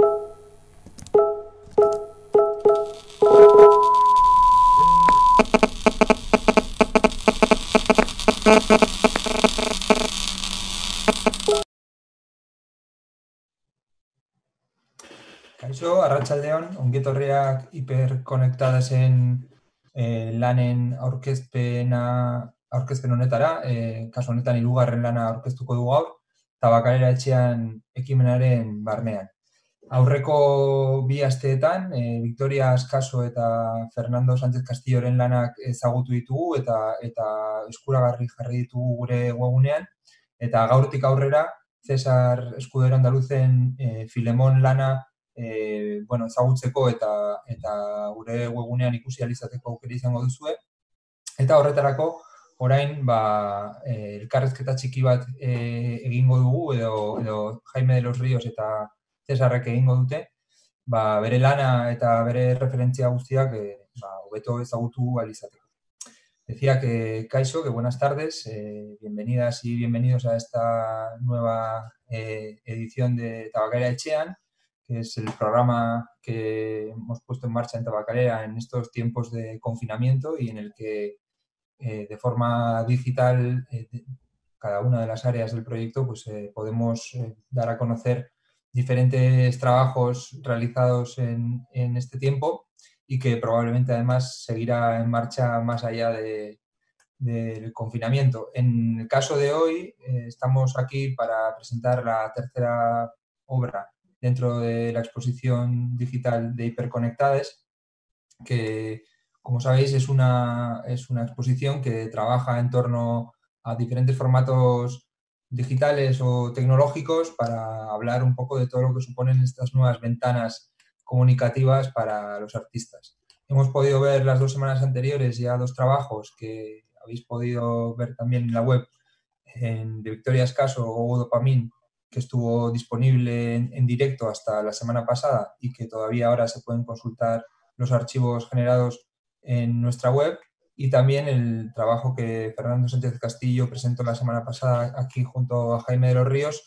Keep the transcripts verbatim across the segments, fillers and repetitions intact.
Kaixo, arratsaldeon, ongi etorriak hiperkonektadasen eh, lanen aurkezpena aurkezpen honetara, eh, kasu honetan hirugarren lana aurkeztuko dugu gaur, Tabakalera etxean ekimenaren barnean. Aurreko bi asteetan, eh, Victoria Askaso eta Fernando Sánchez Castilloren lanak ezagutu ditugu eta eta eskuragarri jarri ditugu gure webunean, eta gaurtik aurrera César Escudero Andaluzen eh, Filemón lana E, bueno, ezagutzeko eta eta gure webunean ikusi ahal izateko aukera izango duzue. Eta horretarako, orain, ba, e, elkarrezketa txiki bat e, egingo dugu, edo, edo Jaime de los Ríos eta Cesarrek egingo dute, ba, bere lana eta bere referentzia guztiak e, ba, hobeto ezagutu ahal izateko. Decía que, Kaixo, que buenas tardes, eh, bienvenidas y bienvenidos a esta nueva eh, edición de Tabakalera Etxean, que es el programa que hemos puesto en marcha en Tabakalera en estos tiempos de confinamiento y en el que eh, de forma digital eh, de, cada una de las áreas del proyecto pues eh, podemos eh, dar a conocer diferentes trabajos realizados en, en este tiempo y que probablemente además seguirá en marcha más allá de, del confinamiento. En el caso de hoy eh, estamos aquí para presentar la tercera obra dentro de la exposición digital de Hiperconectades, que, como sabéis, es una, es una exposición que trabaja en torno a diferentes formatos digitales o tecnológicos para hablar un poco de todo lo que suponen estas nuevas ventanas comunicativas para los artistas. Hemos podido ver las dos semanas anteriores ya dos trabajos que habéis podido ver también en la web, en de Victoria Askaso o Dopamine, que estuvo disponible en, en directo hasta la semana pasada y que todavía ahora se pueden consultar los archivos generados en nuestra web, y también el trabajo que Fernando Sánchez Castillo presentó la semana pasada aquí junto a Jaime de los Ríos,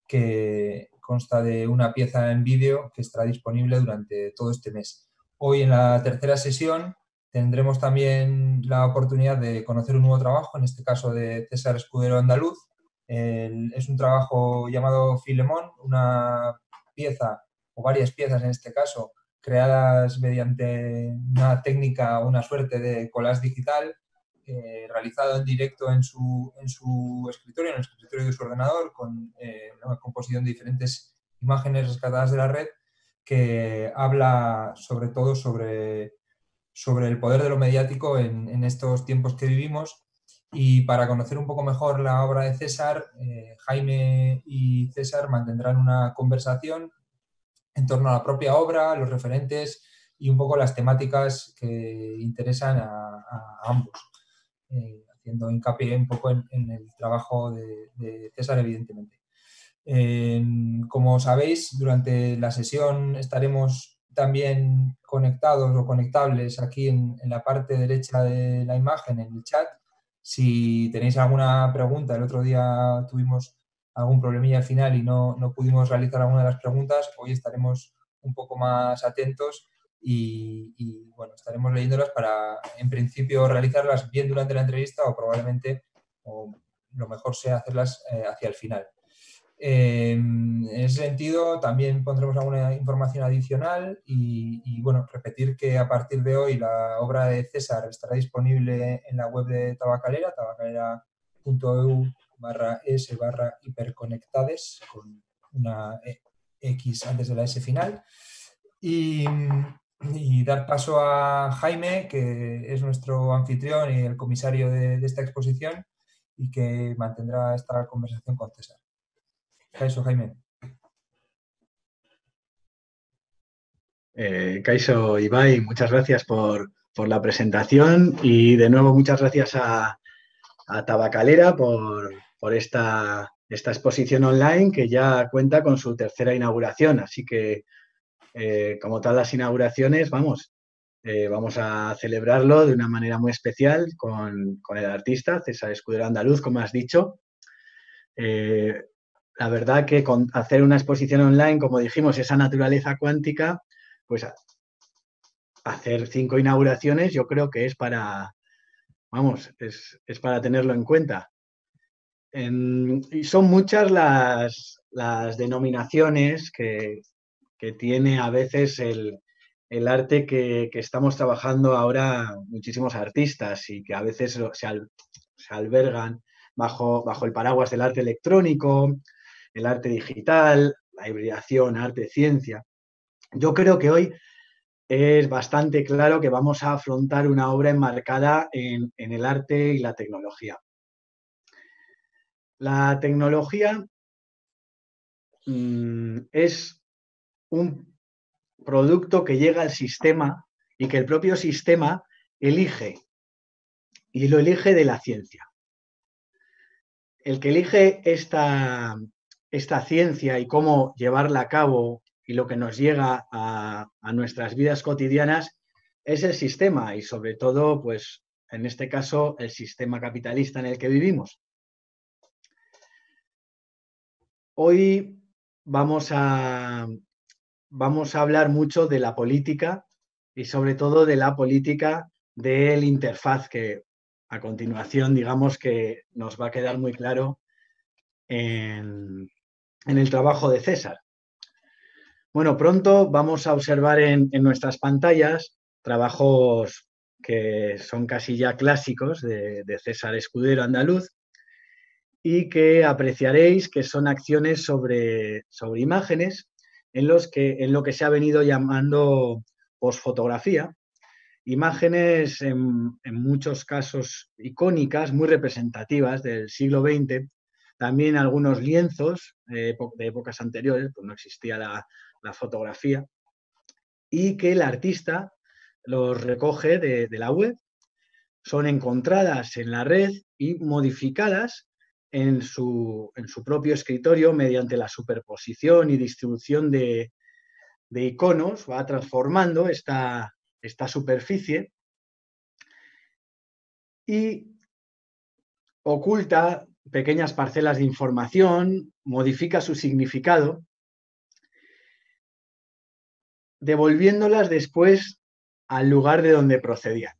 que consta de una pieza en vídeo que estará disponible durante todo este mes. Hoy, en la tercera sesión, tendremos también la oportunidad de conocer un nuevo trabajo, en este caso de César Escudero Andaluz. El, es un trabajo llamado Filemón, una pieza, o varias piezas en este caso, creadas mediante una técnica, una suerte de collage digital, eh, realizado en directo en su, en su escritorio, en el escritorio de su ordenador, con eh, una composición de diferentes imágenes rescatadas de la red, que habla sobre todo sobre, sobre el poder de lo mediático en, en estos tiempos que vivimos. Y para conocer un poco mejor la obra de César, eh, Jaime y César mantendrán una conversación en torno a la propia obra, los referentes y un poco las temáticas que interesan a, a ambos, eh, haciendo hincapié un poco en, en el trabajo de, de César, evidentemente. Eh, como sabéis, durante la sesión estaremos también conectados o conectables aquí en, en la parte derecha de la imagen, en el chat. Si tenéis alguna pregunta, el otro día tuvimos algún problemilla al final y no, no pudimos realizar alguna de las preguntas, hoy estaremos un poco más atentos y, y bueno, estaremos leyéndolas para, en principio, realizarlas bien durante la entrevista o probablemente, o lo mejor sea hacerlas eh, hacia el final. Eh, en ese sentido, también pondremos alguna información adicional y, y, bueno, repetir que a partir de hoy la obra de César estará disponible en la web de Tabakalera, tabakalera punto e u barra es barra hiperconectades, con una X antes de la S final. Y, y dar paso a Jaime, que es nuestro anfitrión y el comisario de, de esta exposición, y que mantendrá esta conversación con César. Kaixo, Jaime. Eh, Kaixo, Ibai, muchas gracias por, por la presentación y de nuevo muchas gracias a, a Tabakalera por, por esta, esta exposición online que ya cuenta con su tercera inauguración. Así que, eh, como todas las inauguraciones, vamos, eh, vamos a celebrarlo de una manera muy especial con, con el artista César Escudero Andaluz, como has dicho. Eh, la verdad que con hacer una exposición online, como dijimos, esa naturaleza cuántica, pues hacer cinco inauguraciones yo creo que es para, vamos, es, es para tenerlo en cuenta. En, y son muchas las, las denominaciones que, que tiene a veces el, el arte que, que, estamos trabajando ahora muchísimos artistas y que a veces se, al, se albergan bajo, bajo el paraguas del arte electrónico, el arte digital, la hibridación, arte-ciencia. Yo creo que hoy es bastante claro que vamos a afrontar una obra enmarcada en, en el arte y la tecnología. La tecnología mmm, es un producto que llega al sistema y que el propio sistema elige, y lo elige de la ciencia. El que elige esta, esta ciencia y cómo llevarla a cabo y lo que nos llega a, a nuestras vidas cotidianas es el sistema y sobre todo, pues, en este caso, el sistema capitalista en el que vivimos. Hoy vamos a, vamos a hablar mucho de la política y sobre todo de la política del interfaz, que a continuación digamos que nos va a quedar muy claro en, en el trabajo de César. Bueno, pronto vamos a observar en, en nuestras pantallas trabajos que son casi ya clásicos de, de César Escudero Andaluz y que apreciaréis que son acciones sobre, sobre imágenes en, los que, en lo que se ha venido llamando posfotografía, imágenes en, en muchos casos icónicas, muy representativas del siglo veinte, también algunos lienzos eh, de épocas anteriores, pues no existía la, la fotografía, y que el artista los recoge de, de la web, son encontradas en la red y modificadas en su, en su propio escritorio mediante la superposición y distribución de, de iconos, va transformando esta, esta superficie y oculta pequeñas parcelas de información, modifica su significado, devolviéndolas después al lugar de donde procedían.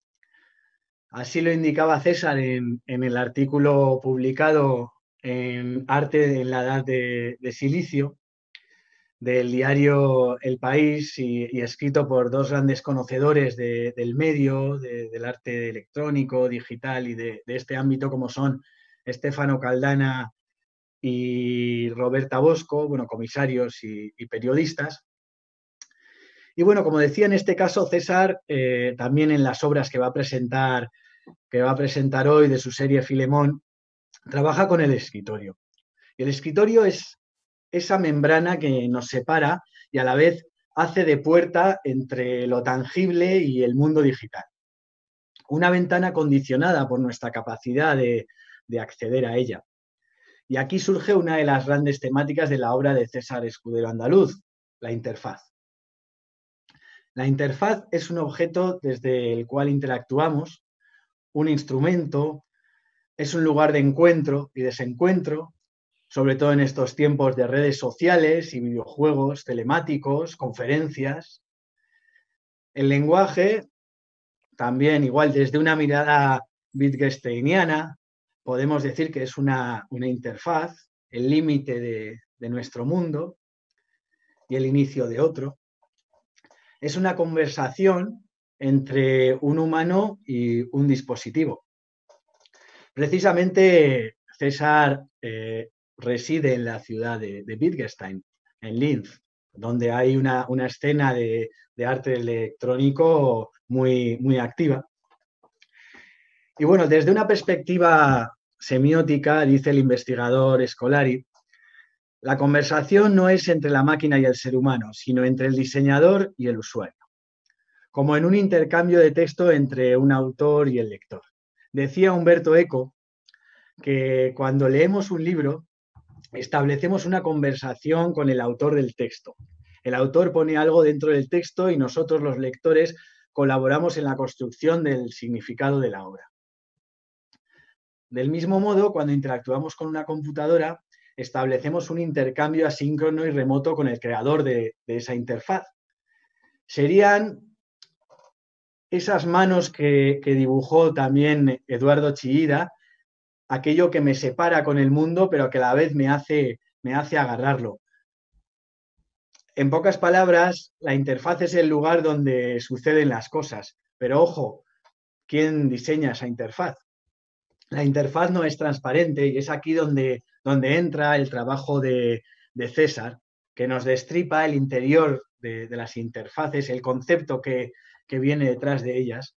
Así lo indicaba César en, en el artículo publicado en Arte en la Edad de, de Silicio, del diario El País y, y escrito por dos grandes conocedores de, del medio, de, del arte electrónico, digital y de, de este ámbito, como son Stefano Caldana y Roberta Bosco, bueno, comisarios y, y periodistas. Y bueno, como decía en este caso César, eh, también en las obras que va a presentar, que va a presentar hoy de su serie Filemón, trabaja con el escritorio. Y el escritorio es esa membrana que nos separa y a la vez hace de puerta entre lo tangible y el mundo digital. Una ventana condicionada por nuestra capacidad de, de acceder a ella. Y aquí surge una de las grandes temáticas de la obra de César Escudero Andaluz, la interfaz. La interfaz es un objeto desde el cual interactuamos, un instrumento, es un lugar de encuentro y desencuentro, sobre todo en estos tiempos de redes sociales y videojuegos telemáticos, conferencias. El lenguaje, también igual desde una mirada wittgensteiniana, podemos decir que es una, una interfaz, el límite de, de nuestro mundo y el inicio de otro. Es una conversación entre un humano y un dispositivo. Precisamente César eh, reside en la ciudad de, de Wittgenstein, en Linz, donde hay una, una escena de, de arte electrónico muy, muy activa. Y bueno, desde una perspectiva semiótica, dice el investigador Scolari, la conversación no es entre la máquina y el ser humano, sino entre el diseñador y el usuario, como en un intercambio de texto entre un autor y el lector. Decía Umberto Eco que cuando leemos un libro establecemos una conversación con el autor del texto. El autor pone algo dentro del texto y nosotros, los lectores, colaboramos en la construcción del significado de la obra. Del mismo modo, cuando interactuamos con una computadora, establecemos un intercambio asíncrono y remoto con el creador de, de esa interfaz. Serían esas manos que, que dibujó también Eduardo Chillida, aquello que me separa con el mundo, pero que a la vez me hace, me hace agarrarlo. En pocas palabras, la interfaz es el lugar donde suceden las cosas, pero ojo, ¿quién diseña esa interfaz? La interfaz no es transparente y es aquí donde, donde entra el trabajo de, de César, que nos destripa el interior de, de las interfaces, el concepto que, que viene detrás de ellas.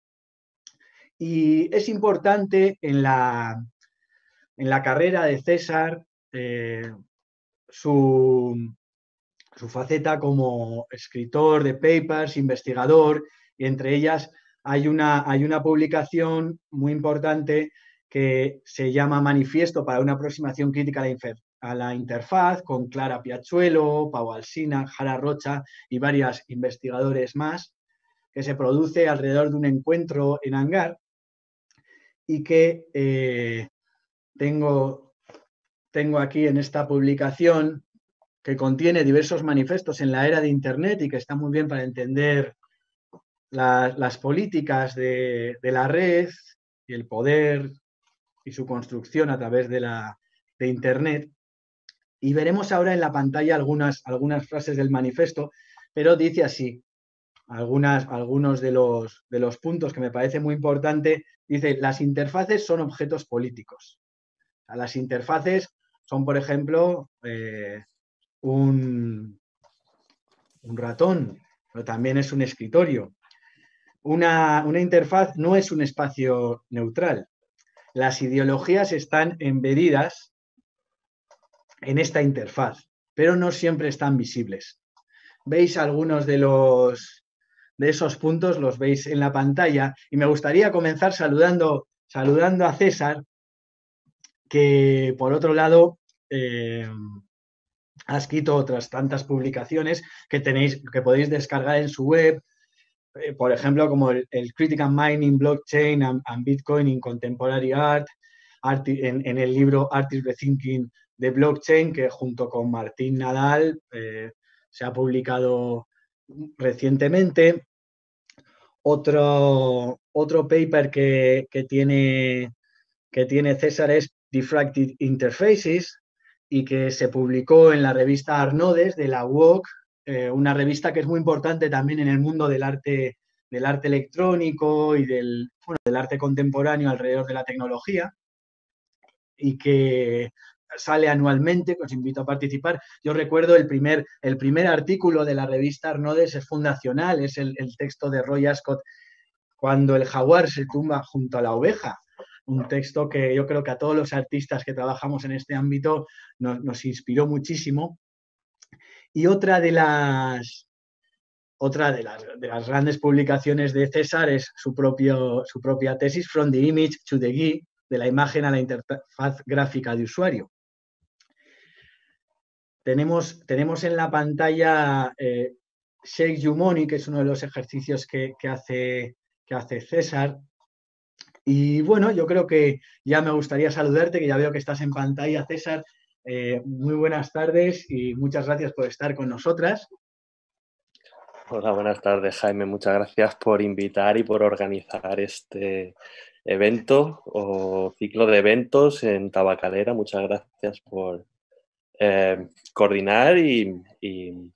Y es importante en la, en la carrera de César eh, su, su faceta como escritor de papers, investigador, y entre ellas hay una, hay una publicación muy importante que se llama Manifiesto para una aproximación crítica a la, a la interfaz, con Clara Piachuelo, Pau Alsina, Jara Rocha y varios investigadores más, que se produce alrededor de un encuentro en Hangar y que eh, tengo, tengo aquí en esta publicación, que contiene diversos manifestos en la era de Internet y que está muy bien para entender la, las políticas de, de, la red y el poder y su construcción a través de, la, de Internet. Y veremos ahora en la pantalla algunas, algunas frases del manifiesto, pero dice así, algunas, algunos de los, de los puntos que me parece muy importante, dice, las interfaces son objetos políticos. O sea, las interfaces son, por ejemplo, eh, Un, un ratón, pero también es un escritorio. Una, una interfaz no es un espacio neutral. Las ideologías están embedidas en esta interfaz, pero no siempre están visibles. Veis algunos de los de esos puntos, los veis en la pantalla, y me gustaría comenzar saludando, saludando a César, que por otro lado eh, ha escrito otras tantas publicaciones que tenéis, que podéis descargar en su web, eh, por ejemplo, como el, el Critical Mining, Blockchain and, and Bitcoin in Contemporary Art, art en, en, el libro Artist Rethinking de Blockchain, que junto con Martín Nadal eh, se ha publicado recientemente. Otro, otro paper que, que, tiene, que tiene César es Diffracted Interfaces, y que se publicó en la revista Arnodes de la U O C, eh, una revista que es muy importante también en el mundo del arte, del arte electrónico y del, bueno, del arte contemporáneo alrededor de la tecnología, y que sale anualmente, que os invito a participar. Yo recuerdo el primer, el primer artículo de la revista Arnodes es fundacional, es el, el texto de Roy Ascott, Cuando el jaguar se tumba junto a la oveja, un texto que yo creo que a todos los artistas que trabajamos en este ámbito nos, nos inspiró muchísimo. Y otra de las, otra de las, de las grandes publicaciones de César es su, propio, su propia tesis, From the Image to the G U I, de la imagen a la interfaz gráfica de usuario. Tenemos, tenemos en la pantalla eh, Shake Your Money, que es uno de los ejercicios que, que, hace, que hace César. Y bueno, yo creo que ya me gustaría saludarte, que ya veo que estás en pantalla, César. Eh, muy buenas tardes y muchas gracias por estar con nosotras. Hola, buenas tardes, Jaime. Muchas gracias por invitar y por organizar este evento o ciclo de eventos en Tabacalera. Muchas gracias por eh, coordinar y, y,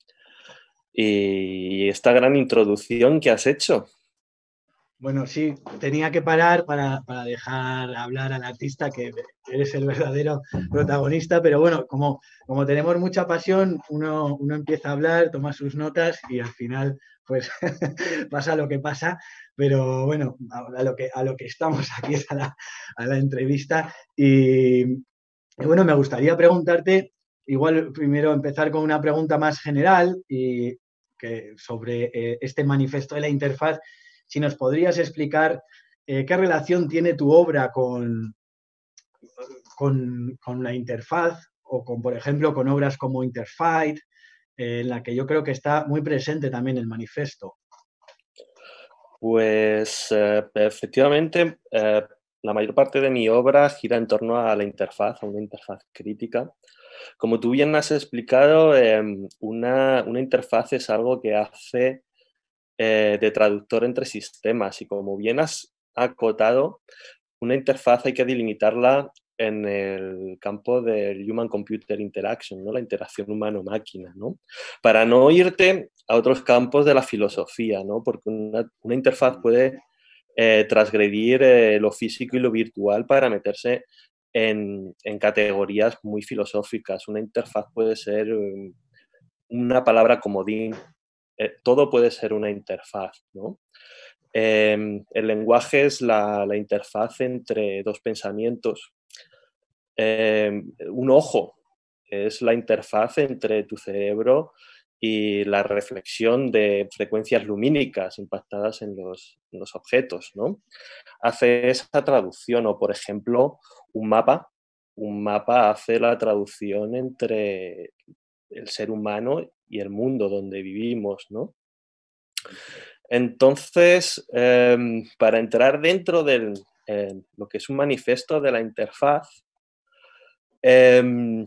y esta gran introducción que has hecho. Bueno, sí, tenía que parar para, para dejar hablar al artista, que eres el verdadero protagonista, pero bueno, como, como tenemos mucha pasión, uno, uno empieza a hablar, toma sus notas y al final pues pasa lo que pasa, pero bueno, a lo que, a lo que estamos aquí es a la, a la entrevista. Y, y bueno, me gustaría preguntarte, igual primero empezar con una pregunta más general y que sobre eh, este manifiesto de la interfaz. Si nos podrías explicar eh, qué relación tiene tu obra con, con, con, la interfaz o con, por ejemplo, con obras como Interfight, eh, en la que yo creo que está muy presente también el manifiesto. Pues eh, efectivamente, eh, la mayor parte de mi obra gira en torno a la interfaz, a una interfaz crítica. Como tú bien has explicado, eh, una, una interfaz es algo que hace eh, de traductor entre sistemas y como bien has acotado, una interfaz hay que delimitarla en el campo del Human-Computer Interaction, ¿no? La interacción humano-máquina, ¿no? Para no irte a otros campos de la filosofía, ¿no? Porque una, una interfaz puede eh, transgredir eh, lo físico y lo virtual para meterse en, en, categorías muy filosóficas. Una interfaz puede ser um, una palabra comodín, eh, todo puede ser una interfaz, ¿no? Eh, el lenguaje es la, la interfaz entre dos pensamientos. Eh, un ojo es la interfaz entre tu cerebro y la reflexión de frecuencias lumínicas impactadas en los, en los objetos, ¿no? Hace esa traducción o, por ejemplo, un mapa. Un mapa hace la traducción entre el ser humano y el mundo donde vivimos, ¿no? Entonces, eh, para entrar dentro de eh, lo que es un manifiesto de la interfaz, eh,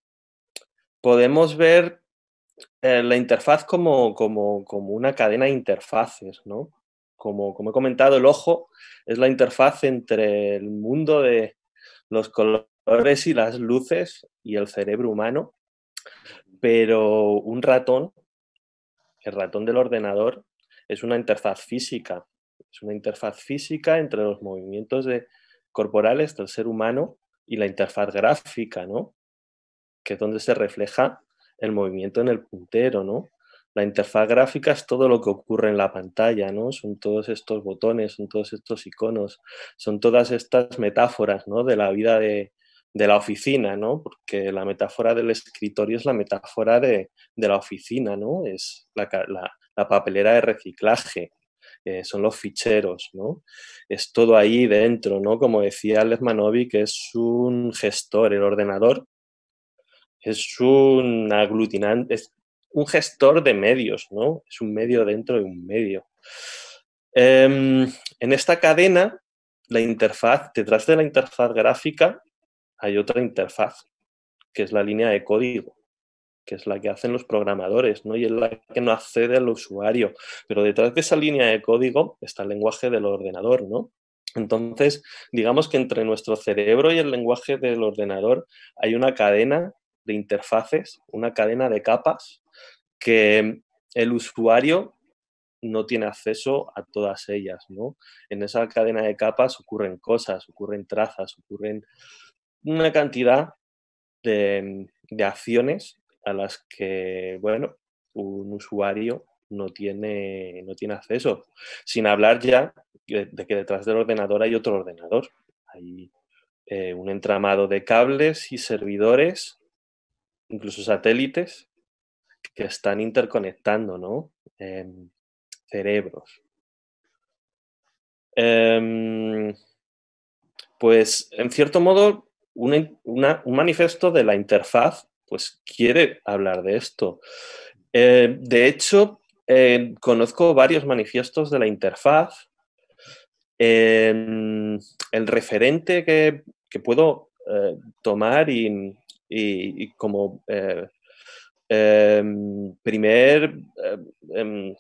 podemos ver eh, la interfaz como, como, como, una cadena de interfaces, ¿no? Como, como he comentado, el ojo es la interfaz entre el mundo de los colores y las luces y el cerebro humano, pero un ratón, el ratón del ordenador, es una interfaz física, es una interfaz física entre los movimientos de, corporales del ser humano y la interfaz gráfica, ¿no? Que es donde se refleja el movimiento en el puntero, ¿no? La interfaz gráfica es todo lo que ocurre en la pantalla, ¿no? Son todos estos botones, son todos estos iconos, son todas estas metáforas, ¿no? De la vida de, de la oficina, ¿no? Porque la metáfora del escritorio es la metáfora de, de la oficina, ¿no? Es la, la, la papelera de reciclaje, eh, son los ficheros, ¿no? Es todo ahí dentro, ¿no? Como decía Lezmanovic, que es un gestor, el ordenador es un aglutinante, es un gestor de medios, ¿no? Es un medio dentro de un medio. Eh, en esta cadena, la interfaz, detrás de la interfaz gráfica, hay otra interfaz, que es la línea de código, que es la que hacen los programadores, ¿no? Y es la que no accede al usuario. Pero detrás de esa línea de código está el lenguaje del ordenador, ¿no? Entonces, digamos que entre nuestro cerebro y el lenguaje del ordenador hay una cadena de interfaces, una cadena de capas que el usuario no tiene acceso a todas ellas, ¿no? En esa cadena de capas ocurren cosas, ocurren trazas, ocurren una cantidad de, de acciones a las que, bueno, un usuario no tiene, no tiene acceso. Sin hablar ya de, de que detrás del ordenador hay otro ordenador. Hay eh, un entramado de cables y servidores, incluso satélites, que están interconectando, ¿no? Eh, cerebros. Eh, pues, en cierto modo, una, una, un manifiesto de la interfaz pues quiere hablar de esto. Eh, de hecho, eh, conozco varios manifiestos de la interfaz. Eh, el referente que, que puedo eh, tomar y, y, y como eh, eh, primer, eh,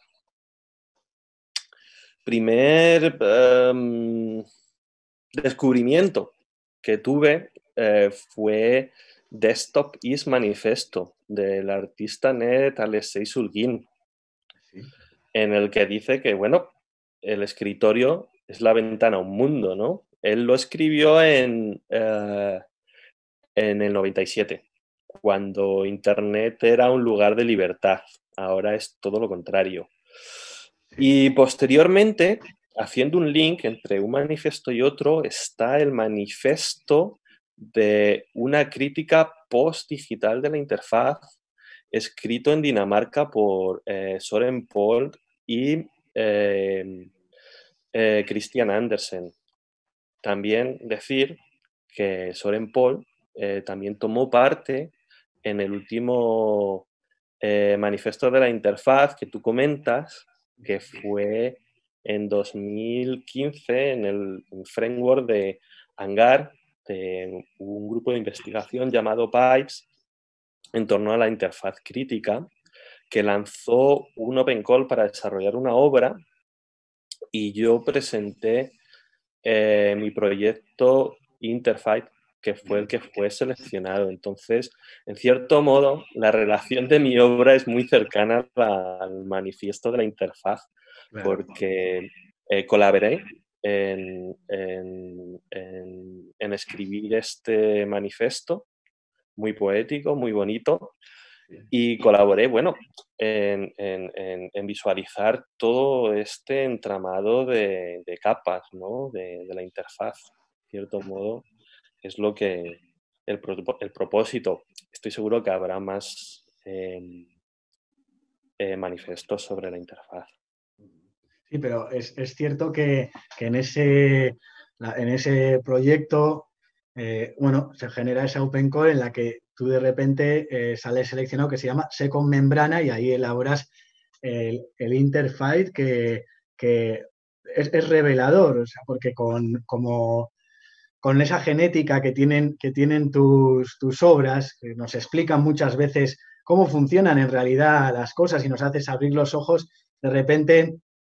primer eh, descubrimiento que tuve eh, fue Desktop is Manifesto, del artista net Alexei Shulgin, sí, en el que dice que, bueno, el escritorio es la ventana a un mundo, ¿no? Él lo escribió en, eh, en el noventa y siete, cuando Internet era un lugar de libertad. Ahora es todo lo contrario. Sí. Y posteriormente, haciendo un link entre un manifiesto y otro, está el manifiesto de una crítica post-digital de la interfaz, escrito en Dinamarca por eh, Søren Pold y eh, eh, Christian Andersen. También decir que Søren Pold eh, también tomó parte en el último eh, manifiesto de la interfaz que tú comentas, que fue en dos mil quince en el framework de Hangar, de un grupo de investigación llamado Pipes, en torno a la interfaz crítica, que lanzó un open call para desarrollar una obra, y yo presenté eh, mi proyecto Interface, que fue el que fue seleccionado. Entonces, en cierto modo, la relación de mi obra es muy cercana al manifiesto de la interfaz, Claro. porque eh, colaboré en, en, en, en escribir este manifiesto, muy poético, muy bonito, y colaboré, bueno, en, en, en, en visualizar todo este entramado de, de capas, ¿no? de, de la interfaz. De cierto modo, es lo que el, el propósito. Estoy seguro que habrá más eh, eh, manifiestos sobre la interfaz. Sí, pero es, es cierto que, que en, ese, en ese proyecto, eh, bueno, se genera esa open core en la que tú de repente eh, sales seleccionado que se llama Second Membrana, y ahí elaboras el, el interface que, que es, es revelador, o sea, porque con, como, con esa genética que tienen, que tienen tus, tus obras, que nos explican muchas veces cómo funcionan en realidad las cosas y nos haces abrir los ojos, de repente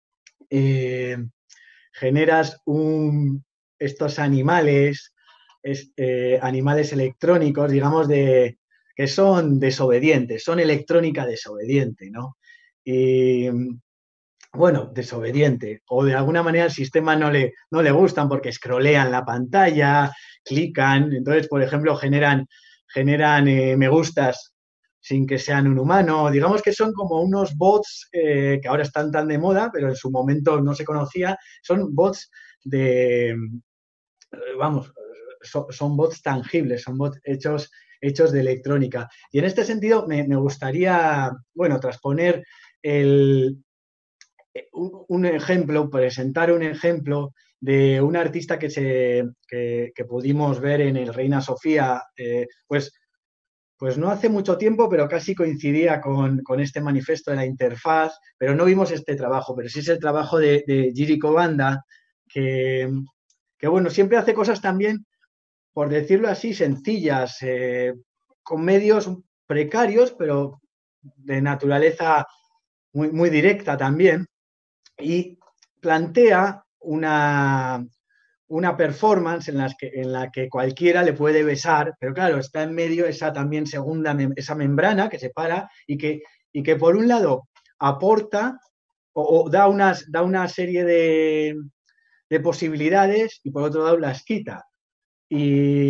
eh, generas un, estos animales, es, eh, animales electrónicos, digamos, de, que son desobedientes, son electrónica desobediente, ¿no? Y, bueno, desobediente, o de alguna manera el sistema no le, no le gustan porque scrollean la pantalla, clican, entonces, por ejemplo, generan, generan eh, me gustas sin que sean un humano. Digamos que son como unos bots eh, que ahora están tan de moda, pero en su momento no se conocía. Son bots de, vamos, son, son bots tangibles, son bots hechos, hechos de electrónica. Y en este sentido me, me gustaría, bueno, transponer el, un, un ejemplo, presentar un ejemplo de un artista que, se, que, que pudimos ver en el Reina Sofía, eh, pues, pues no hace mucho tiempo, pero casi coincidía con, con este manifiesto de la interfaz, pero no vimos este trabajo, pero sí es el trabajo de, de Jirico Banda, que, que, bueno, siempre hace cosas también, por decirlo así, sencillas, eh, con medios precarios, pero de naturaleza muy, muy directa también, y plantea una, una performance en, las que, en la que cualquiera le puede besar, pero claro, está en medio esa también segunda, esa membrana que separa y que, y que por un lado aporta o, o da, unas, da una serie de, de posibilidades y por otro lado las quita. Y,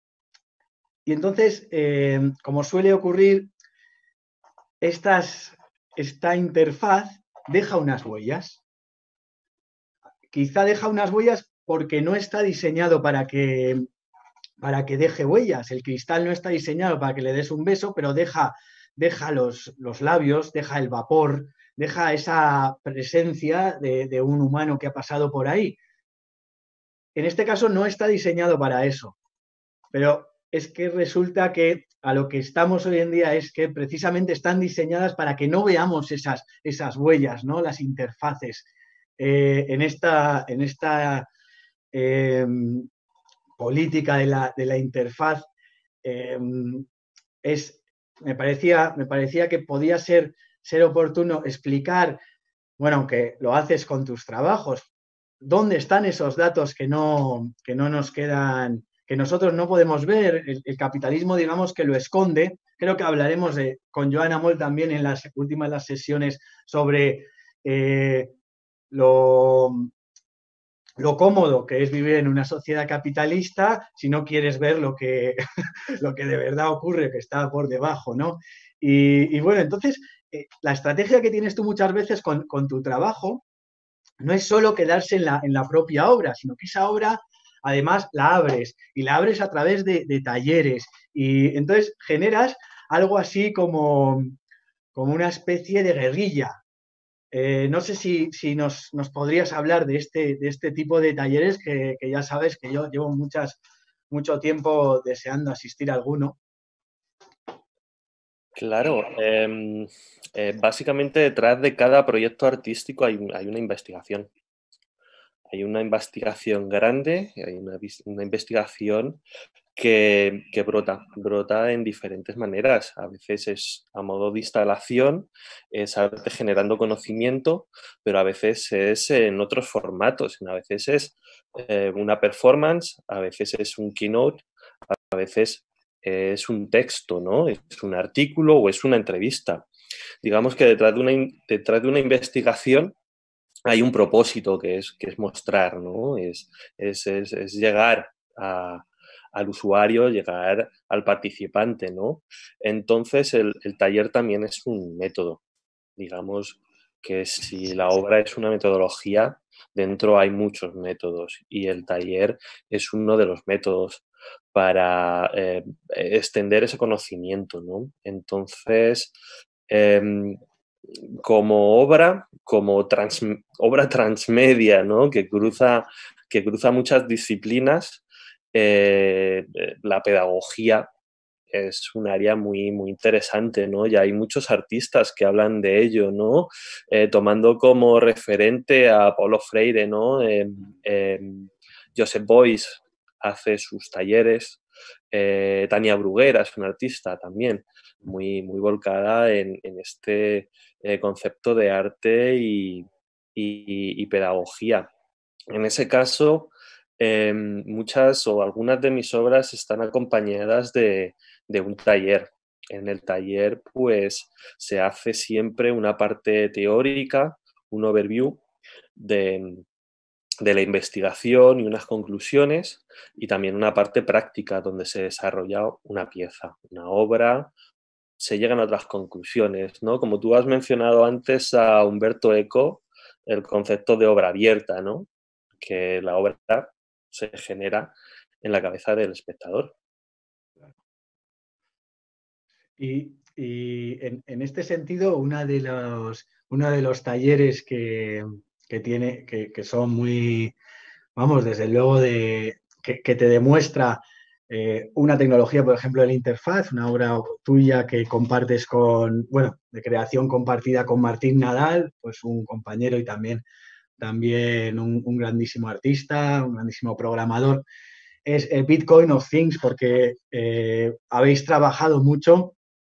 y entonces, eh, como suele ocurrir, estas, esta interfaz deja unas huellas. Quizá deja unas huellas porque no está diseñado para que, para que deje huellas. El cristal no está diseñado para que le des un beso, pero deja, deja los, los labios, deja el vapor, deja esa presencia de, de un humano que ha pasado por ahí. En este caso no está diseñado para eso, pero es que resulta que a lo que estamos hoy en día es que precisamente están diseñadas para que no veamos esas, esas huellas, ¿no? Las interfaces. Eh, en esta, en esta eh, política de la, de la interfaz, eh, es, me, parecía, me parecía que podía ser, ser oportuno explicar, bueno, aunque lo haces con tus trabajos, dónde están esos datos que no, que no nos quedan, que nosotros no podemos ver. El, el capitalismo, digamos, que lo esconde. Creo que hablaremos de, con Joana Moll también en las últimas las sesiones sobre eh, lo, lo cómodo que es vivir en una sociedad capitalista si no quieres ver lo que, lo que de verdad ocurre, que está por debajo, ¿no? Y, y bueno, entonces, eh, la estrategia que tienes tú muchas veces con, con tu trabajo no es solo quedarse en la, en la propia obra, sino que esa obra además la abres y la abres a través de, de talleres y entonces generas algo así como, como una especie de guerrilla. Eh, no sé si, si nos, nos, podrías hablar de este, de este tipo de talleres que, que ya sabes que yo llevo muchas, mucho tiempo deseando asistir a alguno. Claro, eh, eh, básicamente detrás de cada proyecto artístico hay, un- hay una investigación. Hay una investigación grande, hay una, vis- una investigación que, que brota, brota en diferentes maneras. A veces es a modo de instalación, es arte generando conocimiento, pero a veces es en otros formatos. A veces es eh, una performance, a veces es un keynote, a veces es un texto, ¿no? Es un artículo o es una entrevista. Digamos que detrás de una, in- detrás de una investigación hay un propósito que es, que es mostrar, ¿no? Es, es, es, es llegar a, al usuario, llegar al participante, ¿no? Entonces el, el taller también es un método. Digamos que si la obra es una metodología, dentro hay muchos métodos y el taller es uno de los métodos para eh, extender ese conocimiento, ¿no? Entonces, em, como obra, como trans- obra transmedia, ¿no? Que cruza, que cruza muchas disciplinas, eh, eh, la pedagogía es un área muy, muy interesante, ¿no? Y hay muchos artistas que hablan de ello, ¿no? Eh, tomando como referente a Paulo Freire, ¿no? Eh, eh, Joseph Beuys hace sus talleres, eh, Tania Bruguera es una artista también muy, muy volcada en, en este eh, concepto de arte y, y, y pedagogía. En ese caso, eh, muchas o algunas de mis obras están acompañadas de, de un taller. En el taller, pues, se hace siempre una parte teórica, un overview de, de la investigación y unas conclusiones, y también una parte práctica donde se desarrolla una pieza, una obra, se llegan a otras conclusiones, ¿no? Como tú has mencionado antes a Humberto Eco, el concepto de obra abierta, ¿no? Que la obra se genera en la cabeza del espectador. Y, y en, en este sentido, una de los, uno de los talleres que, que tiene, que, que son muy, vamos, desde luego, de, que, que te demuestra eh, una tecnología, por ejemplo, el Interfaz, una obra tuya que compartes con, bueno, de creación compartida con Martín Nadal, pues un compañero y también, también un, un grandísimo artista, un grandísimo programador, es el Bitcoin of Things, porque eh, habéis trabajado mucho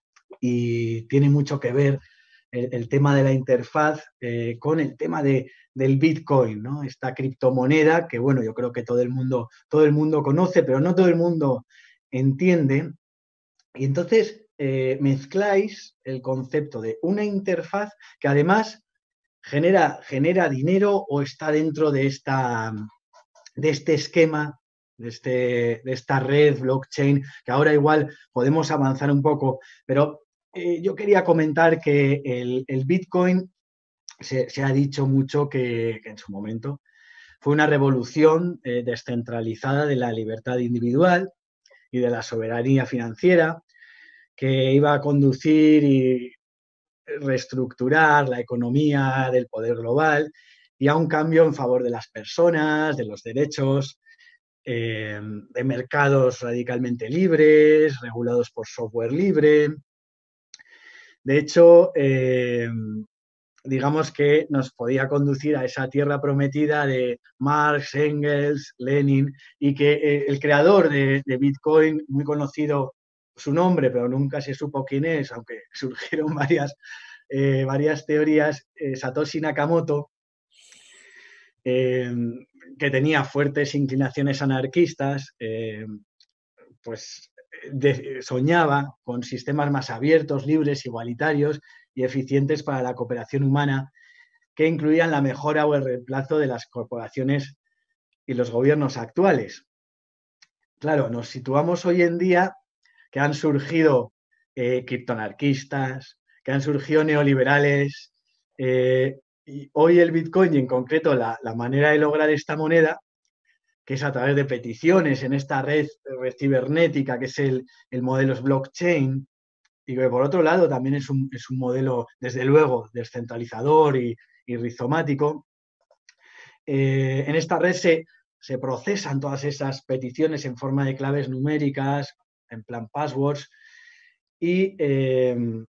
y tiene mucho que ver el, el tema de la interfaz eh, con el tema de, del Bitcoin, ¿no? Esta criptomoneda que, bueno, yo creo que todo el mundo, todo el mundo conoce, pero no todo el mundo entiende. Y entonces eh, mezcláis el concepto de una interfaz que además genera, genera dinero o está dentro de, esta, de este esquema, de, este, de esta red blockchain, que ahora igual podemos avanzar un poco, pero eh, yo quería comentar que el, el Bitcoin se, se, ha dicho mucho que, que en su momento fue una revolución eh, descentralizada de la libertad individual y de la soberanía financiera que iba a conducir y reestructurar la economía del poder global y a un cambio en favor de las personas, de los derechos, eh, de mercados radicalmente libres, regulados por software libre. De hecho, eh, digamos que nos podía conducir a esa tierra prometida de Marx, Engels, Lenin, y que eh, el creador de, de Bitcoin, muy conocido su nombre, pero nunca se supo quién es, aunque surgieron varias, eh, varias teorías, eh, Satoshi Nakamoto, eh, que tenía fuertes inclinaciones anarquistas, eh, pues de, soñaba con sistemas más abiertos, libres, igualitarios y eficientes para la cooperación humana, que incluían la mejora o el reemplazo de las corporaciones y los gobiernos actuales. Claro, nos situamos hoy en día que han surgido eh, criptoanarquistas, que han surgido neoliberales, eh, y hoy el Bitcoin y en concreto la, la manera de lograr esta moneda, que es a través de peticiones en esta red, red cibernética, que es el, el modelo blockchain, y que por otro lado también es un, es un modelo, desde luego, descentralizador y, y rizomático. Eh, en esta red se, se procesan todas esas peticiones en forma de claves numéricas, en plan passwords, y eh,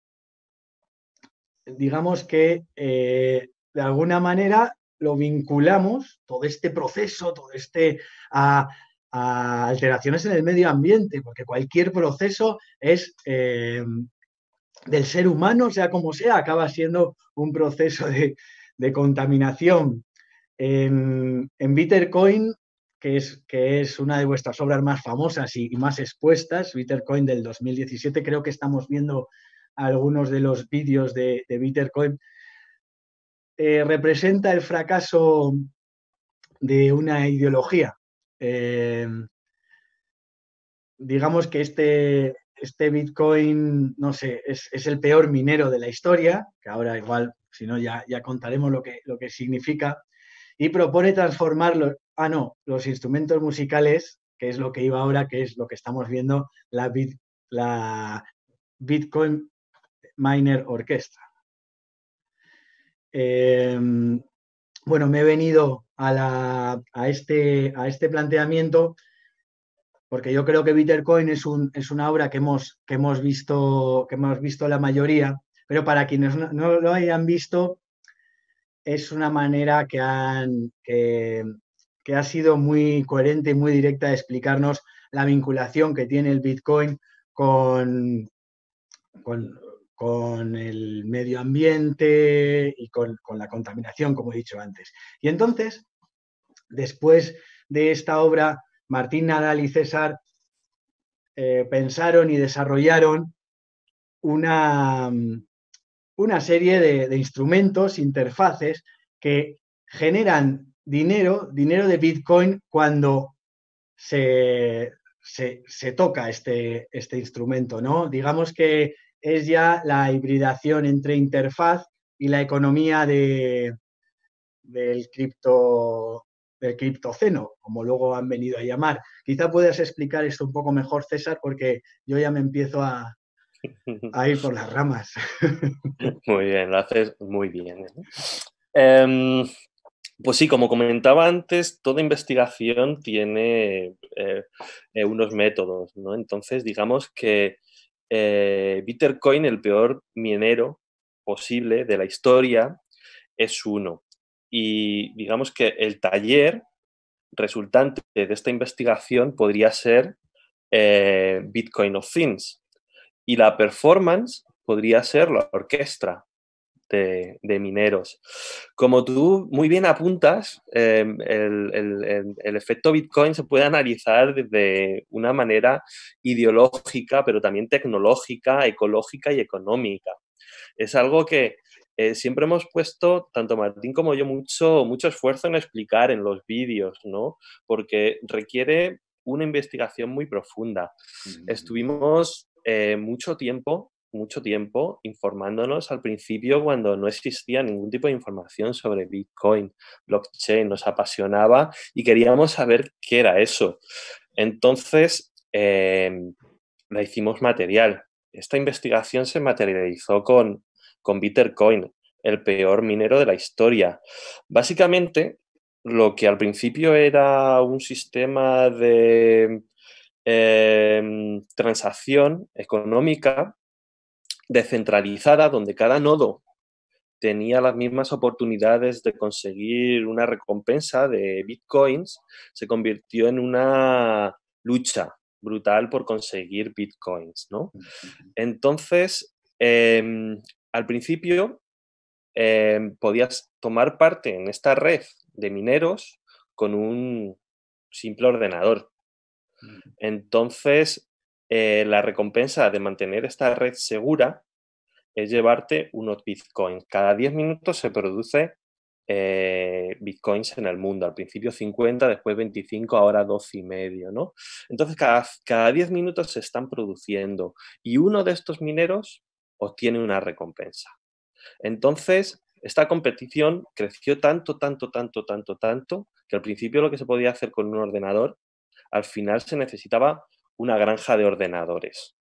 digamos que eh, de alguna manera lo vinculamos, todo este proceso, todo este a, a alteraciones en el medio ambiente, porque cualquier proceso es eh, del ser humano, sea como sea, acaba siendo un proceso de, de contaminación. En, en Bittercoin, que es, que es una de vuestras obras más famosas y, y más expuestas, Bittercoin del dos mil diecisiete, creo que estamos viendo algunos de los vídeos de, de Bittercoin, eh, representa el fracaso de una ideología. Eh, digamos que este, este Bitcoin, no sé, es, es, el peor minero de la historia, que ahora igual, si no, ya, ya contaremos lo que, lo que significa, y propone transformar los, ah, no, los instrumentos musicales, que es lo que iba ahora, que es lo que estamos viendo, la, bit, la Bitcoin Miner Orchestra. Eh, bueno, me he venido a, la, a, este, a este planteamiento porque yo creo que Bittercoin es, un, es una obra que hemos, que, hemos visto, que hemos visto la mayoría, pero para quienes no, no lo hayan visto, es una manera que, han, que, que ha sido muy coherente y muy directa de explicarnos la vinculación que tiene el Bitcoin con, con, con el medio ambiente y con, con la contaminación, como he dicho antes. Y entonces, después de esta obra, Martín Nadal y César eh, pensaron y desarrollaron una, una serie de, de instrumentos, interfaces, que generan dinero, dinero de Bitcoin cuando se, se, se toca este, este instrumento, ¿no? Digamos que es ya la hibridación entre interfaz y la economía de, del cripto del criptoceno, como luego han venido a llamar. Quizá puedas explicar esto un poco mejor, César, porque yo ya me empiezo a, a ir por las ramas. Muy bien, lo haces muy bien. ¿eh? Um, pues sí, como comentaba antes, toda investigación tiene eh, eh, unos métodos, ¿no? Entonces, digamos que eh, Bittercoin, el peor minero posible de la historia, es uno. Y digamos que el taller resultante de esta investigación podría ser eh, Bitcoin of Things. Y la performance podría ser la orquesta de, de mineros. Como tú muy bien apuntas, eh, el, el, el efecto Bitcoin se puede analizar de una manera ideológica, pero también tecnológica, ecológica y económica. Es algo que eh, siempre hemos puesto, tanto Martín como yo, mucho, mucho esfuerzo en explicar en los vídeos, ¿no? Porque requiere una investigación muy profunda. Mm. Estuvimos eh, mucho tiempo, mucho tiempo informándonos al principio cuando no existía ningún tipo de información sobre Bitcoin, blockchain, nos apasionaba y queríamos saber qué era eso. Entonces, eh, la hicimos material. Esta investigación se materializó con, con Bittercoin, el peor minero de la historia. Básicamente, lo que al principio era un sistema de eh, transacción económica descentralizada, donde cada nodo tenía las mismas oportunidades de conseguir una recompensa de bitcoins, se convirtió en una lucha brutal por conseguir bitcoins, ¿no? Entonces, eh, al principio eh, podías tomar parte en esta red de mineros con un simple ordenador. Entonces, eh, la recompensa de mantener esta red segura es llevarte unos bitcoins. Cada diez minutos se produce eh, bitcoins en el mundo. Al principio cincuenta, después veinticinco, ahora doce y medio, ¿no? Entonces, cada, cada diez minutos se están produciendo y uno de estos mineros obtiene una recompensa. Entonces, esta competición creció tanto, tanto, tanto, tanto, tanto, que al principio lo que se podía hacer con un ordenador, al final se necesitaba una granja de ordenadores.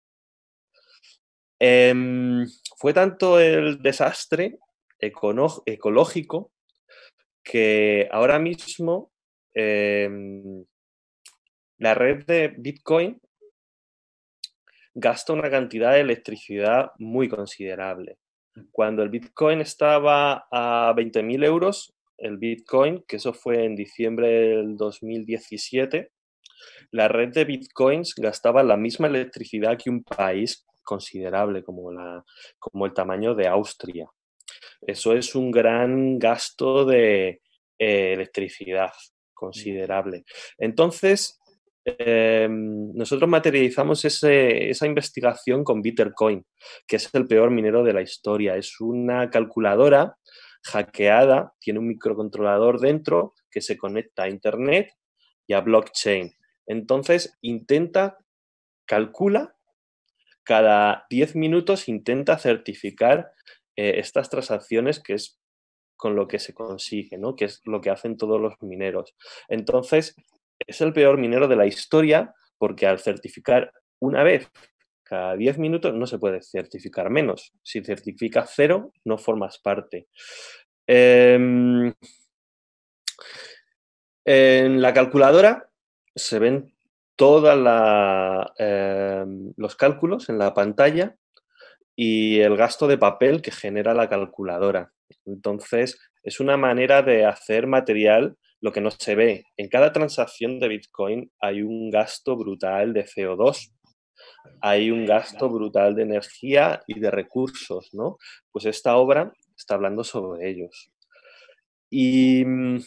Eh, fue tanto el desastre ecológico que ahora mismo eh, la red de Bitcoin gasta una cantidad de electricidad muy considerable. Cuando el Bitcoin estaba a veinte mil euros, el Bitcoin, que eso fue en diciembre del dos mil diecisiete, la red de Bitcoins gastaba la misma electricidad que un país considerable como, la, como el tamaño de Austria. Eso es un gran gasto de eh, electricidad considerable. Entonces, eh, nosotros materializamos ese, esa investigación con Bitcoin, que es el peor minero de la historia. Es una calculadora hackeada, tiene un microcontrolador dentro que se conecta a Internet y a blockchain. Entonces, intenta, calcula, cada diez minutos intenta certificar eh, estas transacciones, que es con lo que se consigue, ¿no? Que es lo que hacen todos los mineros. Entonces, es el peor minero de la historia porque al certificar una vez cada diez minutos no se puede certificar menos. Si certificas cero, no formas parte. Eh, en la calculadora se ven todos eh, los cálculos en la pantalla y el gasto de papel que genera la calculadora. Entonces, es una manera de hacer material lo que no se ve. En cada transacción de Bitcoin hay un gasto brutal de C O dos, hay un gasto brutal de energía y de recursos, ¿no? Pues esta obra está hablando sobre ellos. Y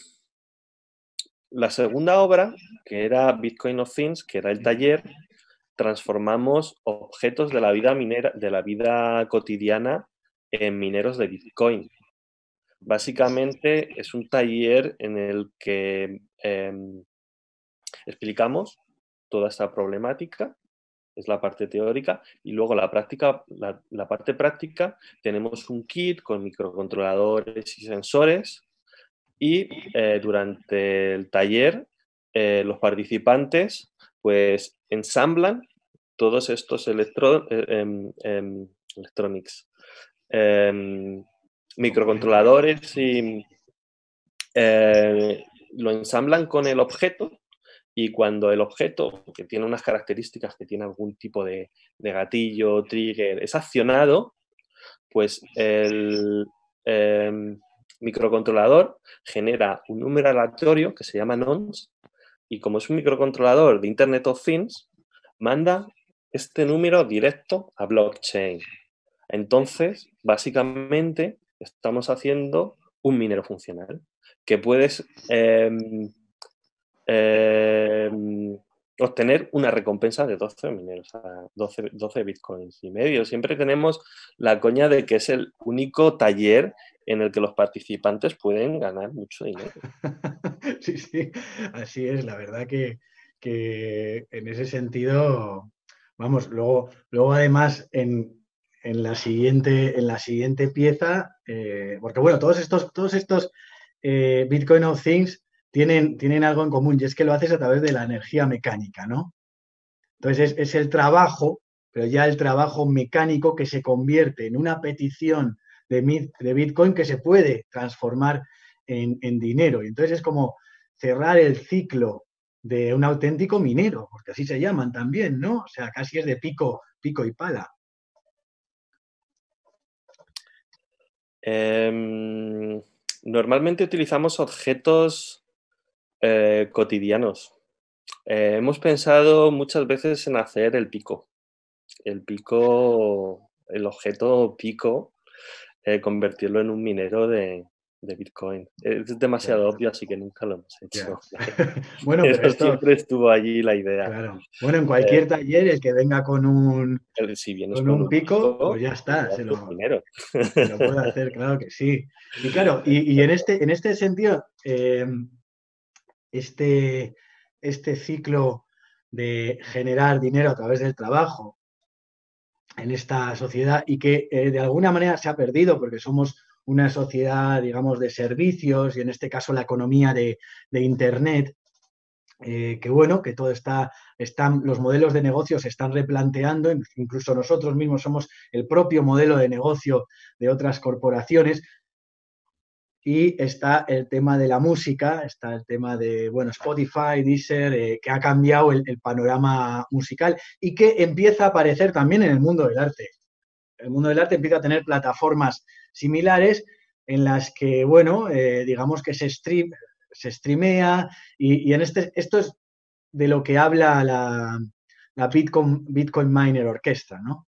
la segunda obra, que era Bitcoin of Things, que era el taller, transformamos objetos de la vida minera, de la vida cotidiana en mineros de Bitcoin. Básicamente es un taller en el que eh, explicamos toda esta problemática, es la parte teórica, y luego la práctica, la, la parte práctica, tenemos un kit con microcontroladores y sensores, y eh, durante el taller eh, los participantes pues ensamblan todos estos electro, eh, eh, eh, electronics, eh, microcontroladores y eh, lo ensamblan con el objeto, y cuando el objeto, que tiene unas características, que tiene algún tipo de, de gatillo, trigger, es accionado, pues el eh, microcontrolador genera un número aleatorio que se llama nonce, y como es un microcontrolador de Internet of Things, manda este número directo a blockchain. Entonces, básicamente, estamos haciendo un minero funcional, que puedes eh, eh, obtener una recompensa de doce mineros, doce, doce bitcoins y medio. Siempre tenemos la coña de que es el único taller en el que los participantes pueden ganar mucho dinero. Sí, sí, así es. La verdad que, que en ese sentido, vamos, luego, luego además en, en, la, siguiente, en la siguiente pieza, eh, porque bueno, todos estos, todos estos eh, Bitcoin of Things tienen, tienen algo en común, y es que lo haces a través de la energía mecánica, ¿no? Entonces es, es el trabajo, pero ya el trabajo mecánico que se convierte en una petición de, de Bitcoin que se puede transformar en, en dinero. Y entonces es como cerrar el ciclo de un auténtico minero, porque así se llaman también, ¿no? O sea, casi es de pico, pico y pala. Eh, normalmente utilizamos objetos eh, cotidianos. Eh, hemos pensado muchas veces en hacer el pico. El pico, el objeto pico, eh, convertirlo en un minero de, de Bitcoin. Es demasiado claro. obvio, así que nunca lo hemos hecho. Bueno, pero, pero esto siempre estuvo allí la idea. Claro. Bueno, en cualquier eh, taller, el que venga con un, el, si vienes con con un, un pico, pico, pues ya está, se lo, dinero. se lo puede hacer, claro que sí. Y claro, y, y en, este, en este sentido, eh, este, este ciclo de generar dinero a través del trabajo en esta sociedad, y que eh, de alguna manera se ha perdido porque somos una sociedad, digamos, de servicios, y en este caso la economía de, de Internet, eh, que bueno, que todo está, están, los modelos de negocio se están replanteando, incluso nosotros mismos somos el propio modelo de negocio de otras corporaciones, y está el tema de la música, está el tema de, bueno, Spotify, Deezer, eh, que ha cambiado el, el panorama musical y que empieza a aparecer también en el mundo del arte. El mundo del arte empieza a tener plataformas similares en las que, bueno, eh, digamos que se, stream, se streamea y, y en este, esto es de lo que habla la, la Bitcoin, Bitcoin Miner Orquesta, ¿no?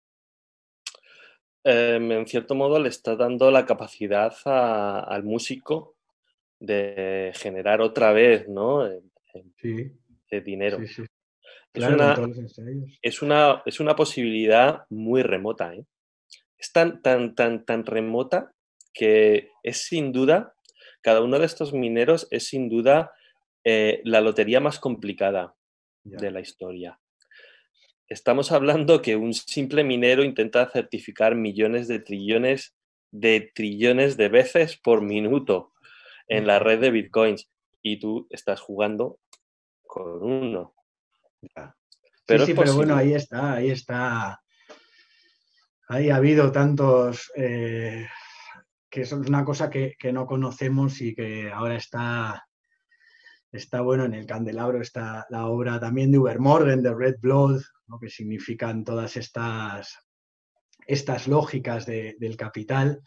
Eh, en cierto modo le está dando la capacidad a- al músico de generar otra vez, ¿no? Eh, eh, Sí, de dinero. sí, sí. Es Claro, con una, todos los ensayos. es una, es una posibilidad muy remota, ¿eh? Es tan, tan, tan, tan remota que es sin duda, cada uno de estos mineros es sin duda eh, la lotería más complicada de Ya. la historia. Estamos hablando que un simple minero intenta certificar millones de trillones de trillones de veces por minuto en la red de bitcoins y tú estás jugando con uno. Ya. Sí, Pero es sí, pero bueno, posible. ahí está, ahí está. Ahí ha habido tantos, eh, que eso es una cosa que, que no conocemos y que ahora está, está, bueno, en el candelabro está la obra también de Ubermorgen, de Red Blood, ¿no? Que significan todas estas, estas lógicas de- del capital.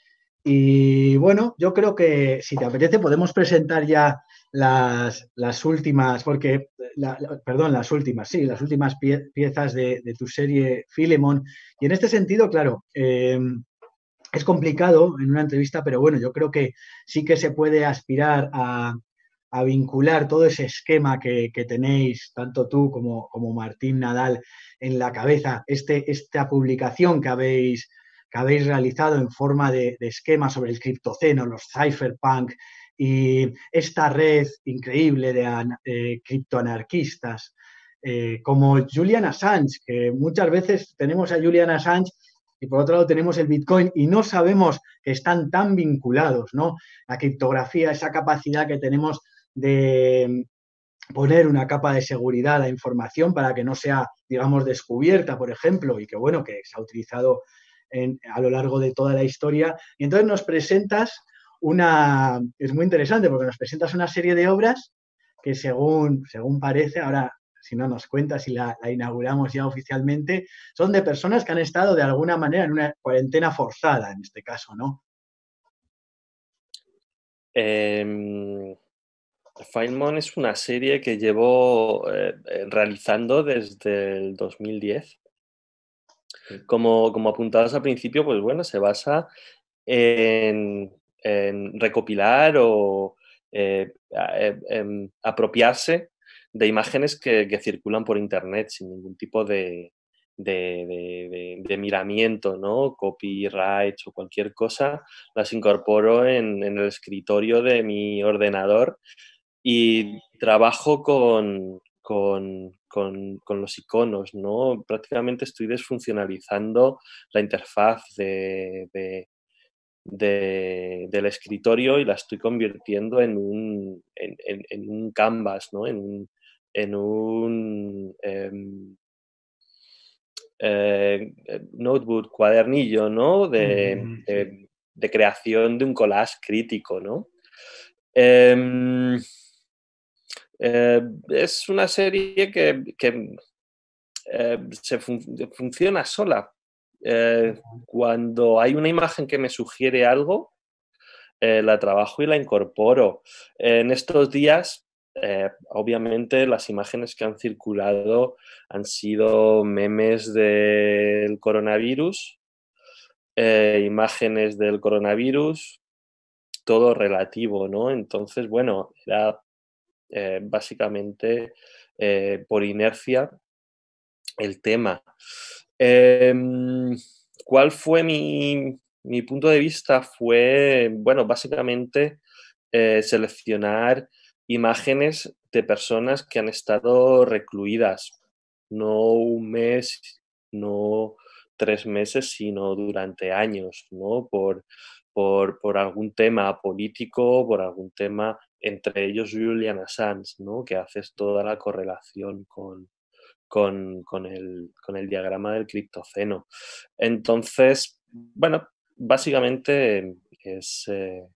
Y bueno, yo creo que si te apetece podemos presentar ya las, las últimas, porque, la- la- perdón, las últimas, sí, las últimas pie- piezas de, de tu serie Filemon. Y en este sentido, claro, eh, es complicado en una entrevista, pero bueno, yo creo que sí que se puede aspirar a, a vincular todo ese esquema que, que tenéis, tanto tú como, como, Martín Nadal, en la cabeza, este, esta publicación que habéis, que habéis realizado en forma de, de esquema sobre el criptoceno, los cypherpunk y esta red increíble de, an, de criptoanarquistas, eh, como Julian Assange, que muchas veces tenemos a Julian Assange y por otro lado tenemos el Bitcoin y no sabemos que están tan vinculados, ¿no? La criptografía, esa capacidad que tenemos de poner una capa de seguridad a la información para que no sea, digamos, descubierta, por ejemplo, y que, bueno, que se ha utilizado en, a lo largo de toda la historia. Y entonces nos presentas una, es muy interesante porque nos presentas una serie de obras que según, según parece, ahora si no nos cuentas si la, la inauguramos ya oficialmente, son de personas que han estado de alguna manera en una cuarentena forzada, en este caso, ¿no? Eh, Filemon es una serie que llevo eh, realizando desde el dos mil diez. Como, como apuntabas al principio, pues bueno, se basa en, en recopilar o eh, a- eh, em, apropiarse de imágenes que, que circulan por internet sin ningún tipo de, de, de- de- de miramiento, ¿no? Copyrights o cualquier cosa, las incorporo en, en el escritorio de mi ordenador y trabajo con, con, con- con los iconos, ¿no? Prácticamente estoy desfuncionalizando la interfaz de, de- de- del escritorio y la estoy convirtiendo en un, en, en- en un canvas, ¿no? En un, en un em, eh, eh, notebook, cuadernillo, ¿no? De, Sí. de- de creación de un collage crítico, ¿no? Em, eh, es una serie que, que, eh, se fun- funciona sola. Eh, cuando hay una imagen que me sugiere algo, eh, la trabajo y la incorporo. En estos días, eh, obviamente, las imágenes que han circulado han sido memes del coronavirus, eh, imágenes del coronavirus, todo relativo, ¿no? Entonces, bueno, era eh, básicamente eh, por inercia el tema. Em, ¿Cuál fue mi, mi punto de vista? Fue, bueno, básicamente eh, seleccionar imágenes de personas que han estado recluidas, no un mes, no tres meses, sino durante años, ¿no? Por, por, por algún tema político, por algún tema, entre ellos Julian Assange, ¿no? Que haces toda la correlación con, con, con el, con el diagrama del criptoceno. Entonces, bueno, básicamente es, eh,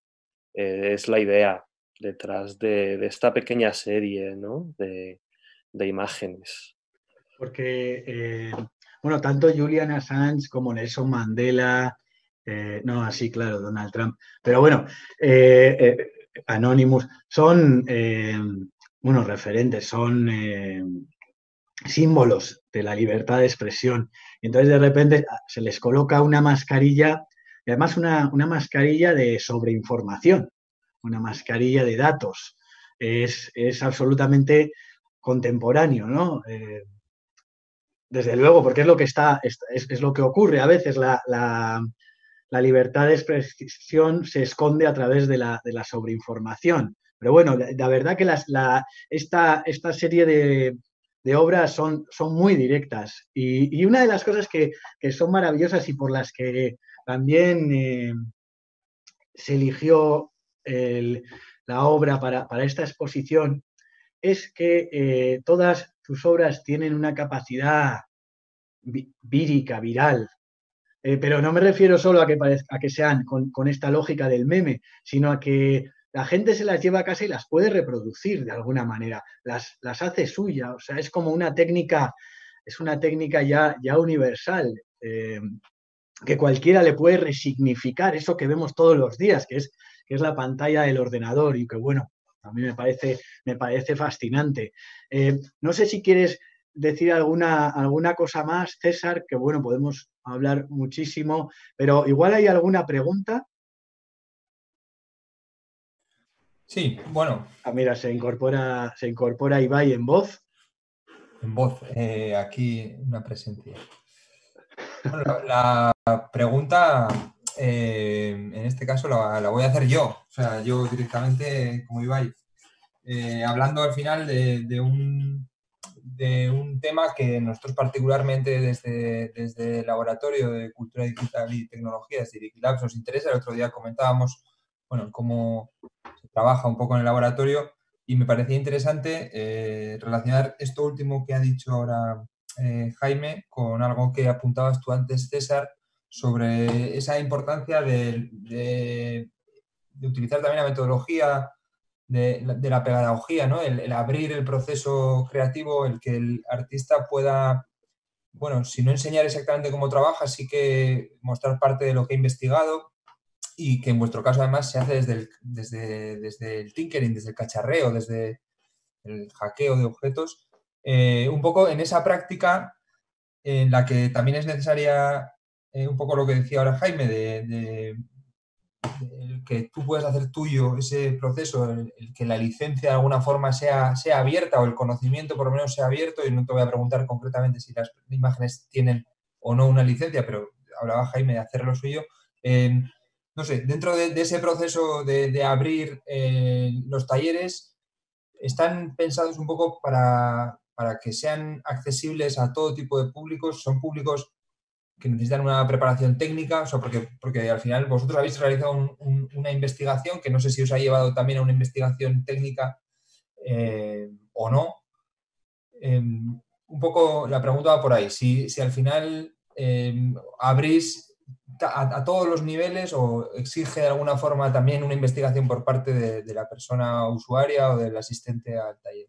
eh, es la idea detrás de, de esta pequeña serie, ¿no? de, de imágenes. Porque, eh, bueno, tanto Julian Assange como Nelson Mandela, eh, no, así claro, Donald Trump, pero bueno, eh, eh, Anonymous, son eh, unos referentes, son eh, símbolos de la libertad de expresión. Y entonces de repente se les coloca una mascarilla, y además una, una mascarilla de sobreinformación, una mascarilla de datos. Es, es absolutamente contemporáneo, ¿no? Eh, desde luego, porque es lo que está, es, es lo que ocurre a veces. La, la, la, libertad de expresión se esconde a través de la, de la sobreinformación. Pero bueno, la, la verdad que las, la, esta, esta serie de, de obras son, son muy directas. Y, y, una de las cosas que, que, son maravillosas y por las que también eh, se eligió el, la obra para, para, esta exposición es que eh, todas sus obras tienen una capacidad vírica, viral. Eh, pero no me refiero solo a que, parezca, a que sean con, con esta lógica del meme, sino a que la gente se las lleva a casa y las puede reproducir de alguna manera, las, las hace suya, o sea, es como una técnica, es una técnica ya, ya universal, eh, que cualquiera le puede resignificar eso que vemos todos los días, que es, que es la pantalla del ordenador y que bueno, a mí me parece, me parece fascinante. Eh, no sé si quieres decir alguna, alguna cosa más, César, que bueno, podemos hablar muchísimo, pero igual hay alguna pregunta. Sí, bueno. Ah, mira, se incorpora, se incorpora Ibai en voz. En voz, eh, aquí una presencia. Bueno, la, la pregunta, eh, en este caso, la, la voy a hacer yo, o sea, yo directamente, como Ibai, eh, hablando al final de, de, un, de un tema que nosotros particularmente desde, desde el Laboratorio de Cultura Digital y Tecnologías y DigiLabs nos interesa. El otro día comentábamos, bueno, cómo se trabaja un poco en el laboratorio y me parecía interesante eh, relacionar esto último que ha dicho ahora eh, Jaime con algo que apuntabas tú antes, César, sobre esa importancia de, de, de utilizar también la metodología de, de la pedagogía, ¿no? El, el abrir el proceso creativo, el que el artista pueda, bueno, si no enseñar exactamente cómo trabaja, sí que mostrar parte de lo que ha investigado y que en vuestro caso además se hace desde el, desde, desde el tinkering, desde el cacharreo, desde el hackeo de objetos. Eh, un poco en esa práctica en la que también es necesaria eh, un poco lo que decía ahora Jaime, de, de, de que tú puedes hacer tuyo ese proceso, el, el que la licencia de alguna forma sea, sea abierta o el conocimiento por lo menos sea abierto, y no te voy a preguntar concretamente si las imágenes tienen o no una licencia, pero hablaba Jaime de hacer lo suyo. Eh, no sé, dentro de, de ese proceso de, de abrir eh, los talleres, están pensados un poco para, para que sean accesibles a todo tipo de públicos. Son públicos que necesitan una preparación técnica, o sea, porque, porque al final vosotros habéis realizado un, un, una investigación que no sé si os ha llevado también a una investigación técnica eh, o no. Eh, un poco la pregunta va por ahí, si, si al final eh, abrís a, a todos los niveles o exige de alguna forma también una investigación por parte de, de la persona usuaria o del asistente al taller.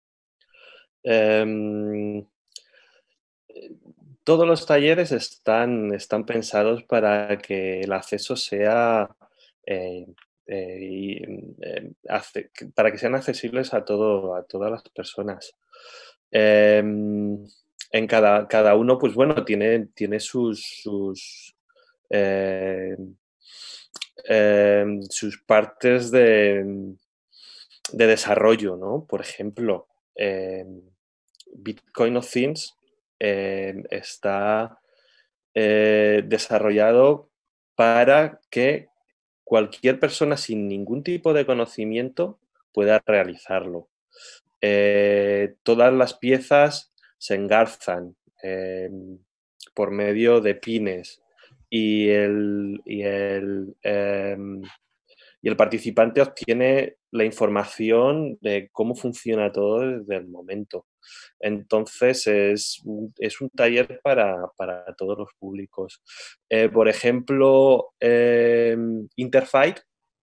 Eh, todos los talleres están, están pensados para que el acceso sea eh, eh, y, eh, hace, para que sean accesibles a, todo, a todas las personas. Eh, en cada, cada uno, pues bueno, tiene, tiene sus, sus, eh, eh, sus partes de, de desarrollo, ¿no? Por ejemplo, eh, Bitcoin of Things eh, está eh, desarrollado para que cualquier persona sin ningún tipo de conocimiento pueda realizarlo. Eh, todas las piezas se engarzan eh, por medio de pines y el, y el eh, y el participante obtiene la información de cómo funciona todo desde el momento. Entonces, es un, es un taller para, para todos los públicos. Eh, por ejemplo, eh, Interfight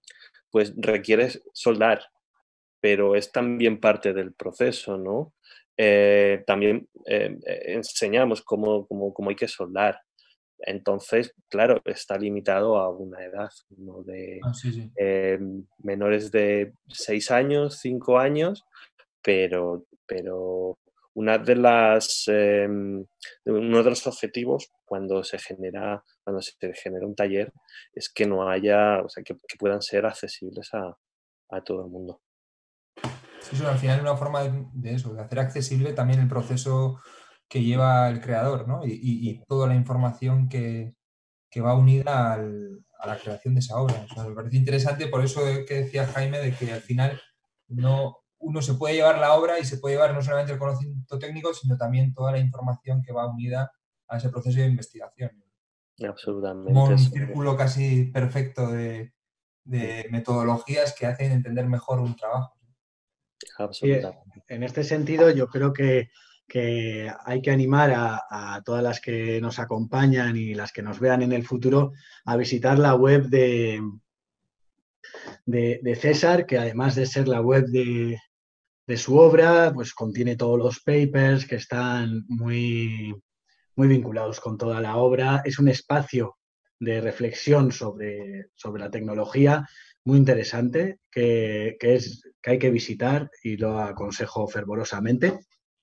pues requiere soldar, pero es también parte del proceso, ¿no? Eh, también eh, enseñamos cómo, cómo, cómo hay que soldar. Entonces, claro, está limitado a una edad, ¿no? De Ah, sí, sí. eh, menores de seis años, cinco años, pero, pero una de las, eh, uno de los objetivos cuando se genera, cuando se genera un taller es que no haya, o sea, que, que puedan ser accesibles a, a todo el mundo. Sí, eso al final es una forma de, de eso, de hacer accesible también el proceso que lleva el creador, ¿no? Y, y, y toda la información que, que va unida al, a la creación de esa obra. O sea, me parece interesante por eso que decía Jaime, de que al final no, uno se puede llevar la obra y se puede llevar no solamente el conocimiento técnico, sino también toda la información que va unida a ese proceso de investigación. Como Absolutamente. un Sí. círculo casi perfecto de, de metodologías que hacen entender mejor un trabajo. Sí, Absolutamente. en este sentido, yo creo que, que hay que animar a, a todas las que nos acompañan y las que nos vean en el futuro a visitar la web de, de, de César, que además de ser la web de, de su obra, pues contiene todos los papers que están muy, muy vinculados con toda la obra. Es un espacio de reflexión sobre, sobre la tecnología muy interesante que, que, es, que hay que visitar y lo aconsejo fervorosamente.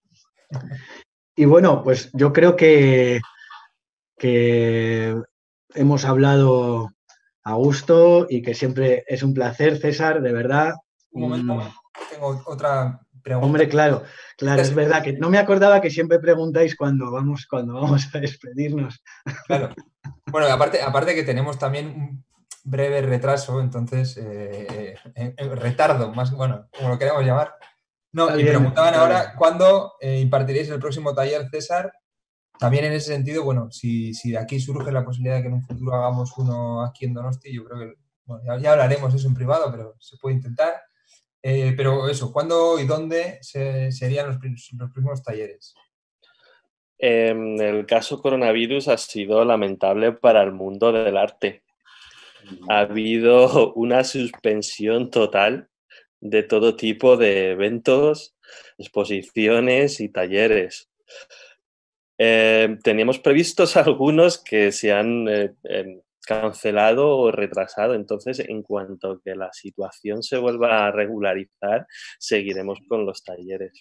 Y bueno, pues yo creo que, que hemos hablado a gusto y que siempre es un placer, César, de verdad. Un momento, tengo otra pregunta. Hombre, claro, claro, es verdad que no me acordaba que siempre preguntáis cuando vamos, cuando vamos a despedirnos. Claro. Bueno, aparte, aparte que tenemos también un breve retraso, entonces, eh, eh, eh, retardo, más bueno, como lo queramos llamar. No, Está y bien, preguntaban está bien. ahora cuándo eh, impartiréis el próximo taller, César. También en ese sentido, bueno, si, si de aquí surge la posibilidad de que en un futuro hagamos uno aquí en Donosti, yo creo que, bueno, ya, ya hablaremos eso en privado, pero se puede intentar. Eh, pero eso, ¿cuándo y dónde se, serían los, los próximos talleres? En el caso coronavirus ha sido lamentable para el mundo del arte. Ha habido una suspensión total de todo tipo de eventos, exposiciones y talleres. Eh, teníamos previstos algunos que se han eh, eh, cancelado o retrasado, entonces en cuanto que la situación se vuelva a regularizar, seguiremos con los talleres.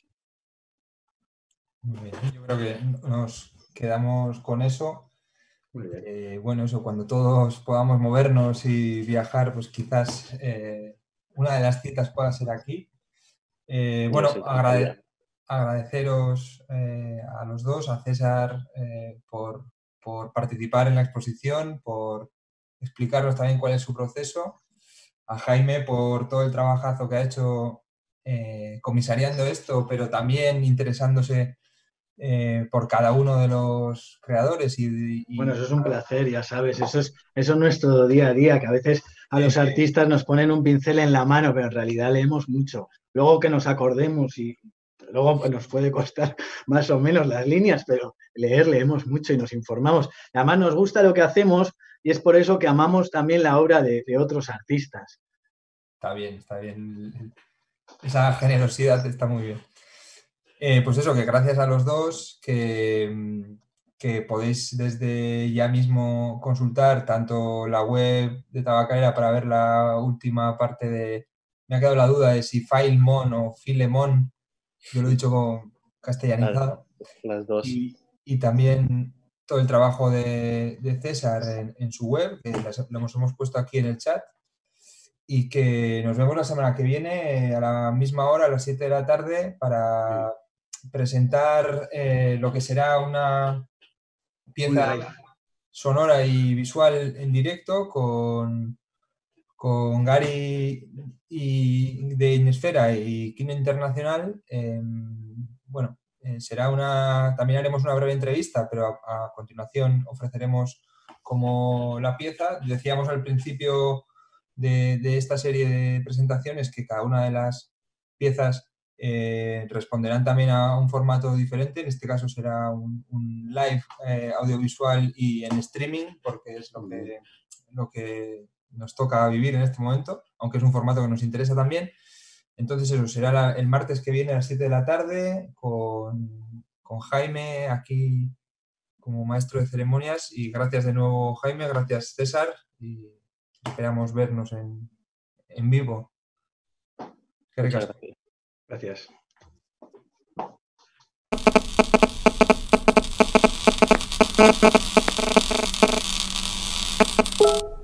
Muy bien, yo creo que nos quedamos con eso. Muy bien. Eh, bueno, eso, cuando todos podamos movernos y viajar, pues quizás eh, una de las citas pueda ser aquí. Eh, bueno, Nos agrade- encantaría. agradeceros eh, a los dos, a César eh, por, por participar en la exposición, por explicarnos también cuál es su proceso, a Jaime por todo el trabajazo que ha hecho eh, comisariando esto, pero también interesándose eh, por cada uno de los creadores y, Bueno, y eso es un placer, ya sabes, eso es, eso es nuestro día a día, que a veces a los eh, artistas nos ponen un pincel en la mano, pero en realidad leemos mucho. Luego que nos acordemos y luego pues, nos puede costar más o menos las líneas, pero leer leemos mucho y nos informamos. Además nos gusta lo que hacemos y es por eso que amamos también la obra de, de otros artistas. está bien, está bien. Esa generosidad está muy bien. Eh, pues eso, que gracias a los dos, que, que podéis desde ya mismo consultar tanto la web de Tabacalera para ver la última parte de... Me ha quedado la duda de si Filemon o Filemon, yo lo he dicho con Las, castellanizado, las dos. y, y también todo el trabajo de, de César en, en, su web, que las, lo hemos, hemos puesto aquí en el chat, y que nos vemos la semana que viene a la misma hora, a las siete de la tarde, para presentar eh, lo que será una pieza sonora y visual en directo con, con Gary y de Inesfera y Kino Internacional. Eh, bueno, eh, será una, también haremos una breve entrevista, pero a, a continuación ofreceremos como la pieza. Decíamos al principio de, de esta serie de presentaciones que cada una de las piezas eh, responderán también a un formato diferente. En este caso será un, un live eh, audiovisual y en streaming, porque es lo que, lo que nos toca vivir en este momento, aunque es un formato que nos interesa también. Entonces eso, será la, el martes que viene a las siete de la tarde con, con Jaime aquí como maestro de ceremonias. Y gracias de nuevo, Jaime, gracias, César, y esperamos vernos en, en vivo. Muchas gracias. Gracias. Thank you.